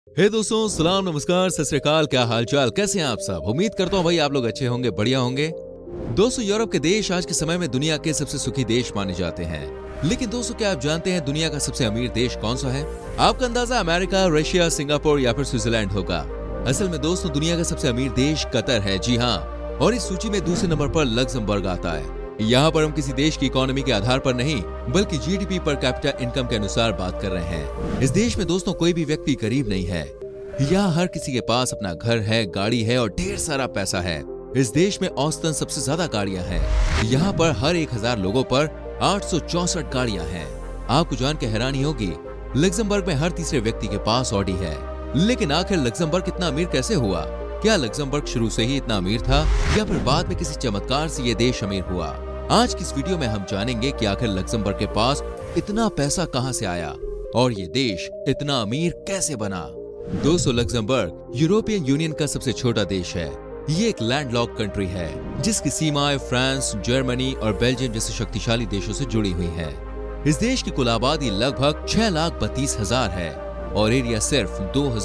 हे दोस्तों, सलाम नमस्कार सत श्री अकाल। क्या हाल चाल, कैसे हैं आप सब। उम्मीद करता हूँ भाई आप लोग अच्छे होंगे, बढ़िया होंगे। दोस्तों, यूरोप के देश आज के समय में दुनिया के सबसे सुखी देश माने जाते हैं। लेकिन दोस्तों, क्या आप जानते हैं दुनिया का सबसे अमीर देश कौन सा है? आपका अंदाजा अमेरिका, रशिया, सिंगापुर या फिर स्विट्जरलैंड होगा। असल में दोस्तों, दुनिया का सबसे अमीर देश कतर है। जी हाँ, और इस सूची में दूसरे नंबर पर लक्समबर्ग आता है। यहाँ पर हम किसी देश की इकोनॉमी के आधार पर नहीं बल्कि जीडीपी पर कैपिटा इनकम के अनुसार बात कर रहे हैं। इस देश में दोस्तों कोई भी व्यक्ति गरीब नहीं है। यहाँ हर किसी के पास अपना घर है, गाड़ी है और ढेर सारा पैसा है। इस देश में औसतन सबसे ज्यादा गाड़ियां हैं। यहाँ पर हर 1000 लोगों पर 864 गाड़ियां हैं। आपको जान के हैरानी होगी, लक्समबर्ग में हर तीसरे व्यक्ति के पास ऑडी है। लेकिन आखिर लक्समबर्ग इतना अमीर कैसे हुआ? क्या लक्समबर्ग शुरू से ही इतना अमीर था या फिर बाद में किसी चमत्कार से ये देश अमीर हुआ? आज की इस वीडियो में हम जानेंगे कि आखिर लक्समबर्ग के पास इतना पैसा कहां से आया और ये देश इतना अमीर कैसे बना। दोस्तों, लक्समबर्ग यूरोपियन यूनियन का सबसे छोटा देश है। ये एक लैंडलॉक्ड कंट्री है जिसकी सीमाएं फ्रांस, जर्मनी और बेल्जियम जैसे शक्तिशाली देशों से जुड़ी हुई है। इस देश की कुल आबादी लगभग 6,32,000 है और एरिया सिर्फ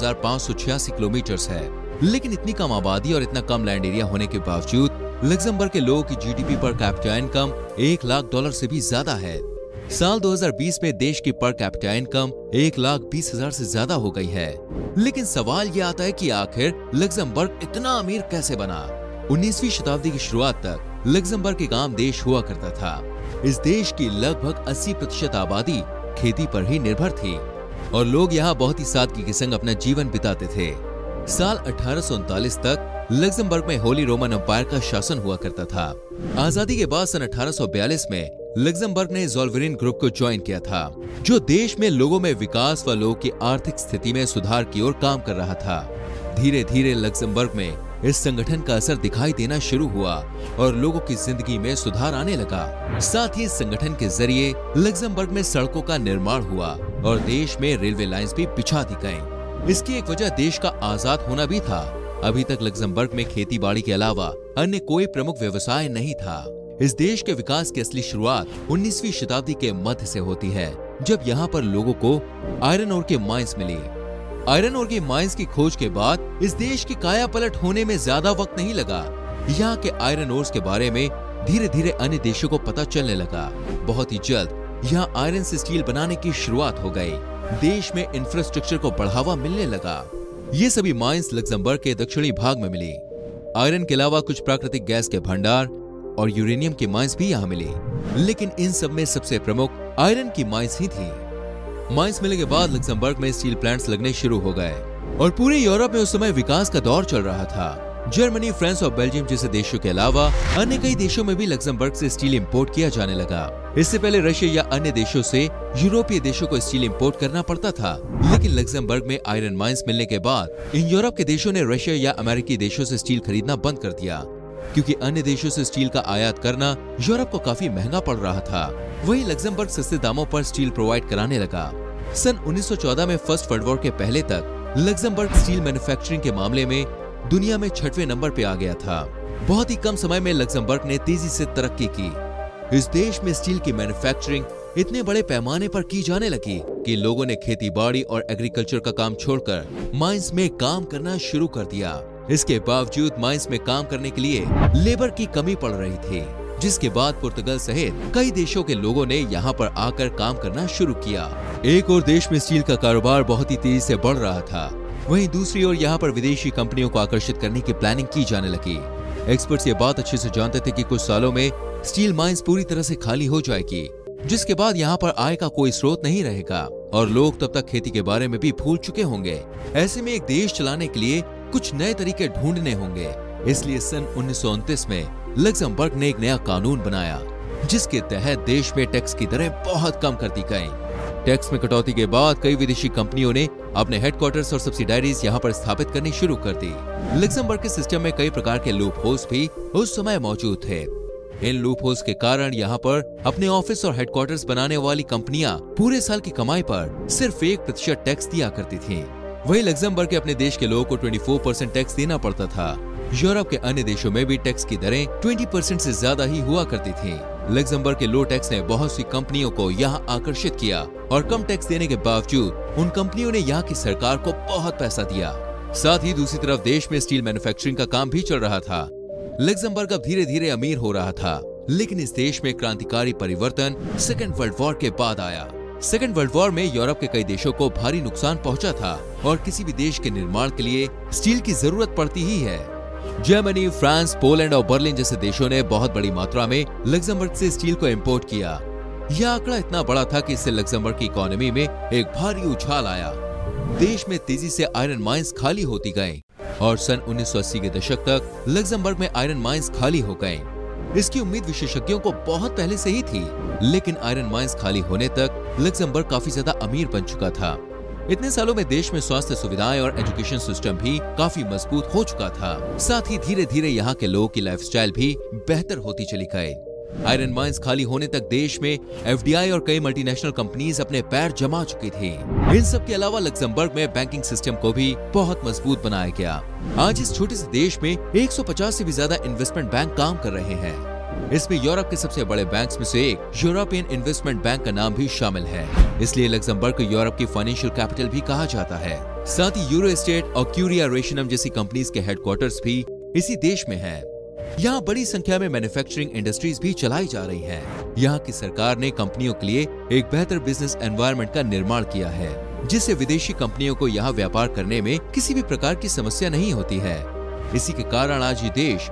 2,586 किलोमीटर है। लेकिन इतनी कम आबादी और इतना कम लैंड एरिया होने के बावजूद लक्समबर्ग के लोगों की GDP per capita income $1 lakh से भी ज्यादा है। साल 2020 में देश की पर कैपिटा इनकम 1,20,000 से ज्यादा हो गई है। लेकिन सवाल ये आता है कि आखिर लक्समबर्ग इतना अमीर कैसे बना? 19वीं शताब्दी की शुरुआत तक लक्समबर्ग एक आम देश हुआ करता था। इस देश की लगभग 80% आबादी खेती पर ही निर्भर थी और लोग यहाँ बहुत ही सादगी के संग अपना जीवन बिताते थे। साल 1839 तक लक्समबर्ग में होली रोमन एम्पायर का शासन हुआ करता था। आजादी के बाद सन 1842 में लक्समबर्ग ने ज़ोल्वेरिन ग्रुप को ज्वाइन किया था, जो देश में लोगों में विकास व लोगों की आर्थिक स्थिति में सुधार की ओर काम कर रहा था। धीरे धीरे लक्समबर्ग में इस संगठन का असर दिखाई देना शुरू हुआ और लोगों की जिंदगी में सुधार आने लगा। साथ ही इस संगठन के जरिए लक्समबर्ग में सड़कों का निर्माण हुआ और देश में रेलवे लाइंस भी बिछा दी गईं। इसकी एक वजह देश का आजाद होना भी था। अभी तक लक्समबर्ग में खेती बाड़ी के अलावा अन्य कोई प्रमुख व्यवसाय नहीं था। इस देश के विकास की असली शुरुआत 19वीं शताब्दी के मध्य से होती है, जब यहाँ पर लोगों को आयरन ओर के माइंस मिली। आयरन ओर के माइंस की खोज के बाद इस देश की काया पलट होने में ज्यादा वक्त नहीं लगा। यहाँ के आयरन ओर्स के बारे में धीरे धीरे अन्य देशों को पता चलने लगा। बहुत ही जल्द यहाँ आयरन से स्टील बनाने की शुरुआत हो गई। देश में इंफ्रास्ट्रक्चर को बढ़ावा मिलने लगा। ये सभी माइंस लक्समबर्ग के दक्षिणी भाग में मिली। आयरन के अलावा कुछ प्राकृतिक गैस के भंडार और यूरेनियम की माइंस भी यहाँ मिली, लेकिन इन सब में सबसे प्रमुख आयरन की माइंस ही थी। माइंस मिलने के बाद लक्समबर्ग में स्टील प्लांट्स लगने शुरू हो गए और पूरे यूरोप में उस समय विकास का दौर चल रहा था। जर्मनी, फ्रांस और बेल्जियम जैसे देशों के अलावा अन्य कई देशों में भी लक्समबर्ग से स्टील इंपोर्ट किया जाने लगा। इससे पहले रशिया या अन्य देशों से यूरोपीय देशों को स्टील इंपोर्ट करना पड़ता था, लेकिन लक्समबर्ग में आयरन माइंस मिलने के बाद इन यूरोप के देशों ने रशिया या अमेरिकी देशों से स्टील खरीदना बंद कर दिया, क्योंकि अन्य देशों से स्टील का आयात करना यूरोप को काफी महंगा पड़ रहा था। वहीं लक्समबर्ग सस्ते दामों पर स्टील प्रोवाइड कराने लगा। सन 1914 में फर्स्ट वर्ल्ड वॉर के पहले तक लक्समबर्ग स्टील मैन्युफैक्चरिंग के मामले में दुनिया में 6वें नंबर पे आ गया था। बहुत ही कम समय में लक्समबर्ग ने तेजी से तरक्की की। इस देश में स्टील की मैन्युफैक्चरिंग इतने बड़े पैमाने पर की जाने लगी कि लोगों ने खेती बाड़ी और एग्रीकल्चर का काम छोड़कर माइंस में काम करना शुरू कर दिया। इसके बावजूद माइंस में काम करने के लिए लेबर की कमी पड़ रही थी, जिसके बाद पुर्तगाल सहित कई देशों के लोगों ने यहाँ पर आकर काम करना शुरू किया। एक और देश में स्टील का कारोबार बहुत ही तेजी से बढ़ रहा था, वहीं दूसरी ओर यहाँ पर विदेशी कंपनियों को आकर्षित करने की प्लानिंग की जाने लगी। एक्सपर्ट्स ये बात अच्छे से जानते थे कि कुछ सालों में स्टील माइंस पूरी तरह से खाली हो जाएगी, जिसके बाद यहाँ पर आय का कोई स्रोत नहीं रहेगा और लोग तब तक खेती के बारे में भी भूल चुके होंगे। ऐसे में एक देश चलाने के लिए कुछ नए तरीके ढूंढने होंगे। इसलिए सन 1929 में लक्समबर्ग ने एक नया कानून बनाया, जिसके तहत देश में टैक्स की दरें बहुत कम कर दी गईं। टैक्स में कटौती के बाद कई विदेशी कंपनियों ने अपने हेडक्वार्टर्स और सब्सिडायरीज यहाँ पर स्थापित करनी शुरू कर दी। लक्समबर्ग के सिस्टम में कई प्रकार के लूप होल्स भी उस समय मौजूद थे। इन लूप होल्स के कारण यहाँ पर अपने ऑफिस और हेडक्वार्टर्स बनाने वाली कंपनियां पूरे साल की कमाई पर सिर्फ 1% टैक्स दिया करती थीं। वहीं लक्समबर्ग के अपने देश के लोगों को 24% टैक्स देना पड़ता था। यूरोप के अन्य देशों में भी टैक्स की दरें 20% से ज्यादा ही हुआ करती थीं। लग्जमबर्ग के लो टैक्स ने बहुत सी कंपनियों को यहाँ आकर्षित किया और कम टैक्स देने के बावजूद उन कंपनियों ने यहाँ की सरकार को बहुत पैसा दिया। साथ ही दूसरी तरफ देश में स्टील मैन्युफैक्चरिंग का काम भी चल रहा था। लग्जमबर्ग अब धीरे धीरे अमीर हो रहा था, लेकिन इस देश में क्रांतिकारी परिवर्तन सेकेंड वर्ल्ड वॉर के बाद आया। सेकेंड वर्ल्ड वॉर में यूरोप के कई देशों को भारी नुकसान पहुंचा था और किसी भी देश के निर्माण के लिए स्टील की जरूरत पड़ती ही है। जर्मनी, फ्रांस, पोलैंड और बर्लिन जैसे देशों ने बहुत बड़ी मात्रा में लग्जमबर्ग से स्टील को इंपोर्ट किया। यह आंकड़ा इतना बड़ा था कि इससे लग्जमबर्ग की इकोनॉमी में एक भारी उछाल आया। देश में तेजी से आयरन माइंस खाली होती गईं और सन 1980 के दशक तक लग्जमबर्ग में आयरन माइंस खाली हो गईं। इसकी उम्मीद विशेषज्ञों को बहुत पहले से ही थी, लेकिन आयरन माइंस खाली होने तक लग्जमबर्ग काफी ज्यादा अमीर बन चुका था। इतने सालों में देश में स्वास्थ्य सुविधाएं और एजुकेशन सिस्टम भी काफी मजबूत हो चुका था। साथ ही धीरे धीरे यहाँ के लोगों की लाइफस्टाइल भी बेहतर होती चली गई। आयरन माइंस खाली होने तक देश में एफडीआई और कई मल्टीनेशनल कंपनीज अपने पैर जमा चुकी थी। इन सब के अलावा लग्जमबर्ग में बैंकिंग सिस्टम को भी बहुत मजबूत बनाया गया। आज इस छोटे से देश में 150 से भी ज्यादा इन्वेस्टमेंट बैंक काम कर रहे हैं। इसमें यूरोप के सबसे बड़े बैंक्स में से एक यूरोपियन इन्वेस्टमेंट बैंक का नाम भी शामिल है। इसलिए लग्जमबर्ग को यूरोप की फाइनेंशियल कैपिटल भी कहा जाता है। साथ ही यूरो एस्टेट और क्यूरिया रेशनम जैसी कंपनीज के हेडक्वार्टर्स भी इसी देश में है। यहाँ बड़ी संख्या में मैन्युफैक्चरिंग इंडस्ट्रीज भी चलाई जा रही हैं। यहाँ की सरकार ने कंपनियों के लिए एक बेहतर बिजनेस एनवायरनमेंट का निर्माण किया है, जिससे विदेशी कंपनियों को यहाँ व्यापार करने में किसी भी प्रकार की समस्या नहीं होती है। इसी के कारण आज ये देश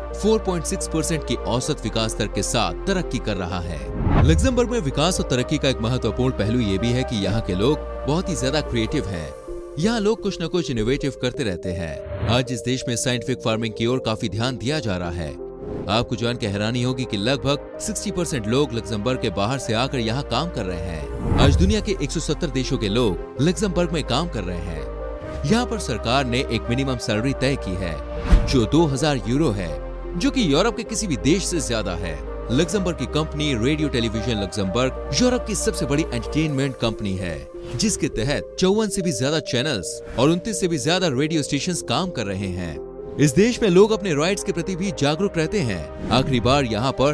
4.6% की औसत विकास दर के साथ तरक्की कर रहा है। लग्जमबर्ग में विकास और तरक्की का एक महत्वपूर्ण पहलू ये भी है कि यहाँ के लोग बहुत ही ज्यादा क्रिएटिव हैं। यहाँ लोग कुछ न कुछ इनोवेटिव करते रहते हैं। आज इस देश में साइंटिफिक फार्मिंग की ओर काफी ध्यान दिया जा रहा है। आपको जान के हैरानी होगी कि लगभग 60% लोग लग्जमबर्ग के बाहर से आकर यहाँ काम कर रहे हैं। आज दुनिया के 170 देशों के लोग लग्जमबर्ग में काम कर रहे हैं। यहाँ पर सरकार ने एक मिनिमम सैलरी तय की है जो 2000 यूरो है, जो कि यूरोप के किसी भी देश से ज्यादा है। लग्जमबर्ग की company radio television Luxembourg Europe की सबसे बड़ी एंटरटेनमेंट कंपनी है, जिसके तहत 54 से भी ज्यादा चैनल्स और 29 से भी ज्यादा रेडियो स्टेशंस काम कर रहे हैं। इस देश में लोग अपने राइट्स के प्रति भी जागरूक रहते हैं। आखिरी बार यहाँ पर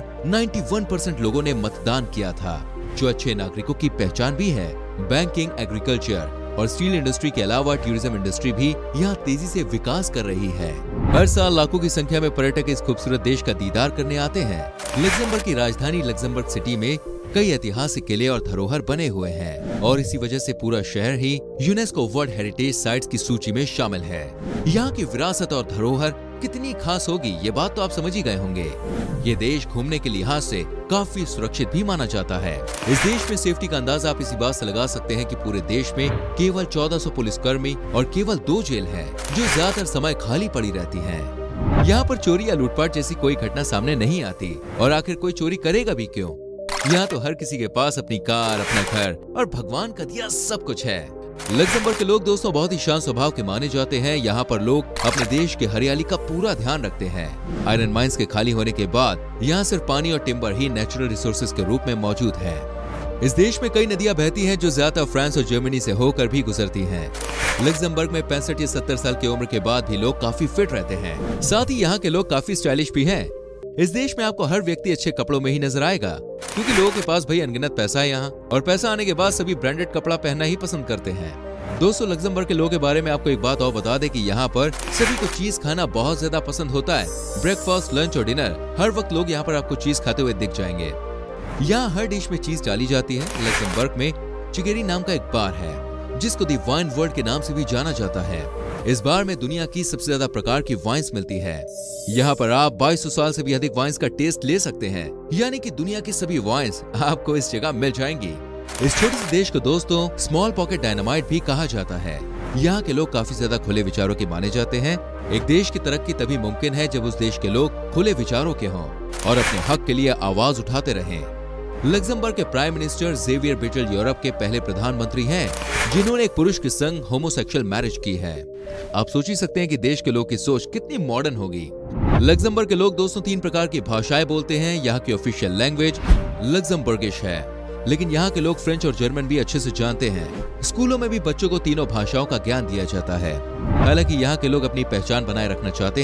91% लोगों ने मतदान किया था, जो अच्छे नागरिकों की पहचान भी है। बैंकिंग, एग्रीकल्चर और स्टील इंडस्ट्री के अलावा टूरिज्म इंडस्ट्री भी यहाँ तेजी से विकास कर रही है। हर साल लाखों की संख्या में पर्यटक इस खूबसूरत देश का दीदार करने आते हैं। लग्जमबर्ग की राजधानी लग्जमबर्ग सिटी में कई ऐतिहासिक किले और धरोहर बने हुए हैं और इसी वजह से पूरा शहर ही यूनेस्को वर्ल्ड हेरिटेज साइट्स की सूची में शामिल है। यहाँ की विरासत और धरोहर कितनी खास होगी, ये बात तो आप समझ ही गए होंगे। ये देश घूमने के लिहाज से काफी सुरक्षित भी माना जाता है। इस देश में सेफ्टी का अंदाजा आप इसी बात से लगा सकते हैं कि पूरे देश में केवल 1400 पुलिसकर्मी और केवल 2 जेल हैं, जो ज्यादातर समय खाली पड़ी रहती हैं। यहाँ पर चोरी या लूटपाट जैसी कोई घटना सामने नहीं आती और आखिर कोई चोरी करेगा भी क्यों? यहाँ तो हर किसी के पास अपनी कार, अपना घर और भगवान का दिया सब कुछ है। लग्जमबर्ग के लोग दोस्तों बहुत ही शांत स्वभाव के माने जाते हैं। यहाँ पर लोग अपने देश की हरियाली का पूरा ध्यान रखते हैं। आयरन माइंस के खाली होने के बाद यहाँ सिर्फ पानी और टिम्बर ही नेचुरल रिसोर्सेज के रूप में मौजूद है। इस देश में कई नदियां बहती हैं, जो ज्यादातर फ्रांस और जर्मनी से होकर भी गुजरती हैं। लग्जमबर्ग में 65 या 70 साल की उम्र के बाद भी लोग काफी फिट रहते हैं। साथ ही यहाँ के लोग काफी स्टाइलिश भी हैं। इस देश में आपको हर व्यक्ति अच्छे कपड़ों में ही नजर आएगा, क्योंकि लोगों के पास भाई अनगिनत पैसा है यहाँ, और पैसा आने के बाद सभी ब्रांडेड कपड़ा पहनना ही पसंद करते हैं। दोस्तों, लग्जमबर्ग के लोगों के बारे में आपको एक बात और बता दें कि यहाँ पर सभी को चीज खाना बहुत ज्यादा पसंद होता है। ब्रेकफास्ट, लंच और डिनर हर वक्त लोग यहाँ पर आपको चीज खाते हुए दिख जाएंगे। यहाँ हर डिश में चीज डाली जाती है। लग्जमबर्ग में चिगेरी नाम का एक बार है, जिसको दी वाइन वर्ल्ड के नाम से भी जाना जाता है। इस बार में दुनिया की सबसे ज्यादा प्रकार की वाइन्स मिलती है। यहाँ पर आप 2200 साल से भी अधिक वाइन्स का टेस्ट ले सकते हैं, यानी कि दुनिया की सभी वाइन्स आपको इस जगह मिल जाएंगी। इस छोटे से देश को दोस्तों स्मॉल पॉकेट डायनामाइट भी कहा जाता है। यहाँ के लोग काफी ज्यादा खुले विचारों के माने जाते हैं। एक देश की तरक्की तभी मुमकिन है जब उस देश के लोग खुले विचारों के हों और अपने हक के लिए आवाज उठाते रहें। लग्जमबर्ग के prime minister Xavier Bettel Europe के पहले प्रधानमंत्री हैं, जिन्होंने एक पुरुष के संग होमोसेक्सुअल मैरिज की है। आप सोच ही सकते हैं कि देश के लोग की सोच कितनी मॉडर्न होगी। लग्जमबर्ग के लोग दोस्तों 3 प्रकार की भाषाएं बोलते हैं। यहाँ की ऑफिशियल लैंग्वेज लग्जमबर्गिश है, लेकिन यहाँ के लोग फ्रेंच और जर्मन भी अच्छे से जानते हैं। स्कूलों में भी बच्चों को तीनों भाषाओं का ज्ञान दिया जाता है। हालांकि यहाँ के लोग अपनी पहचान बनाए रखना चाहते हैं,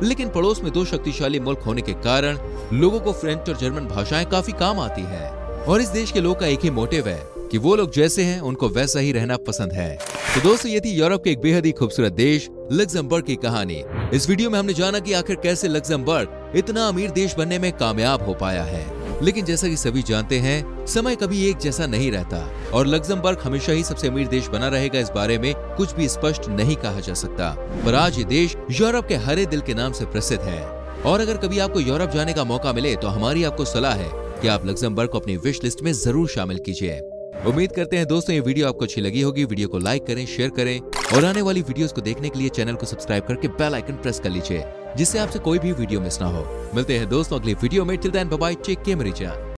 लेकिन पड़ोस में दो शक्तिशाली मुल्क होने के कारण लोगों को फ्रेंच और जर्मन भाषाएं काफी काम आती हैं। और इस देश के लोग का एक ही मोटिव है कि वो लोग जैसे हैं उनको वैसा ही रहना पसंद है। तो दोस्तों, ये थी यूरोप के एक बेहद ही खूबसूरत देश लक्जमबर्ग की कहानी। इस वीडियो में हमने जाना कि आखिर कैसे लक्जमबर्ग इतना अमीर देश बनने में कामयाब हो पाया है। लेकिन जैसा कि सभी जानते हैं, समय कभी एक जैसा नहीं रहता और लक्जमबर्ग हमेशा ही सबसे अमीर देश बना रहेगा, इस बारे में कुछ भी स्पष्ट नहीं कहा जा सकता। पर आज ये देश यूरोप के हरे दिल के नाम से प्रसिद्ध है। और अगर कभी आपको यूरोप जाने का मौका मिले तो हमारी आपको सलाह है कि आप लक्जमबर्ग को अपनी विश लिस्ट में जरूर शामिल कीजिए। उम्मीद करते हैं दोस्तों ये वीडियो आपको अच्छी लगी होगी। वीडियो को लाइक करें, शेयर करें और आने वाली वीडियोस को देखने के लिए चैनल को सब्सक्राइब करके बेल आइकन प्रेस कर लीजिए, जिससे आपसे कोई भी वीडियो मिस ना हो। मिलते हैं दोस्तों अगली वीडियो में। Till then bye bye, take care मेरी जान।